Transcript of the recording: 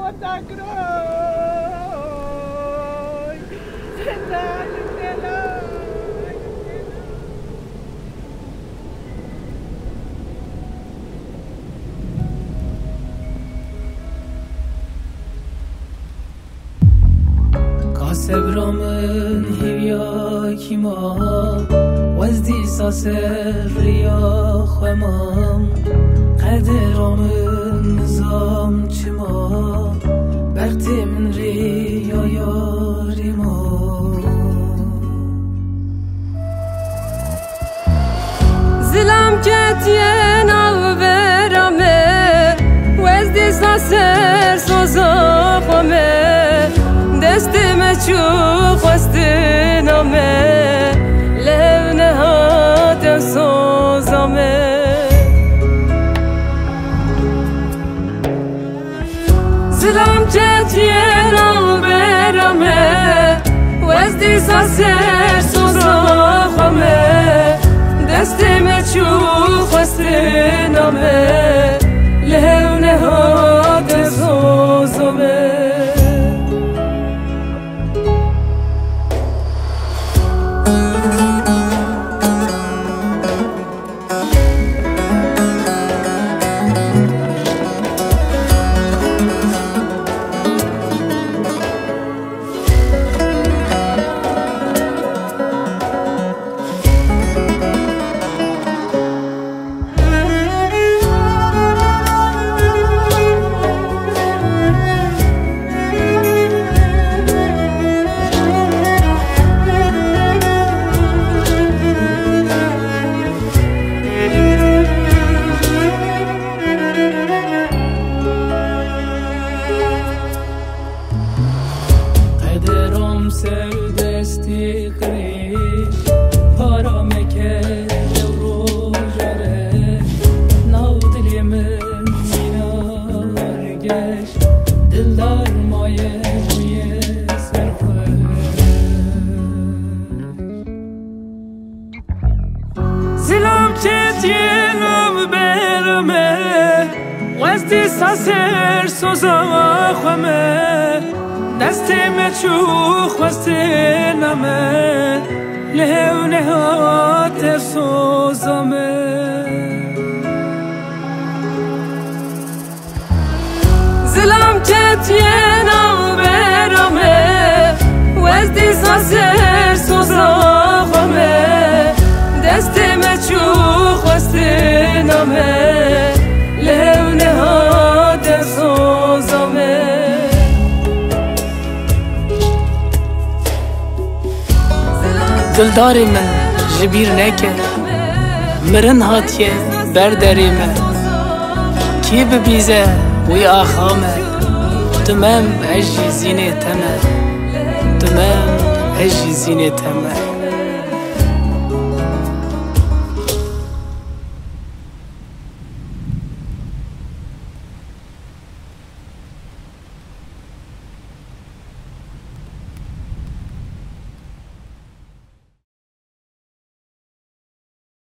سبرامن هیویا کیما وزدی ساسر ریا خوامم قدرامن نظام چما برتی من ریا یاریما زلم کتین او برامه وزدی ساسر سوزا خوامه دستم چو خواسته نامه لب نهادم سوزامه زلم چتیه نام برامه وزدی ساسر سوزا خوامه دستم چو خواسته نامه لب نهادم سوزامه سردستی قریش پارا مکه رو جاره ناو دلی من مینار گش دلدار مایه روی سرخوش زلم چتیه نام برمه وزدی ساسر سوزا خوامه دستم چو خواسته نامه لهو نهات سوزامه زلم کتیه نام برامه وزدی ساسر سوزا خوامه دستم چو خواسته نامه لهو نهات سوزامه دلداری من جبیر نکه مرن هاتیه برداری من کی ببیزه وی آخامه تمام اجی زینه تمه تمام اجی زینه تمه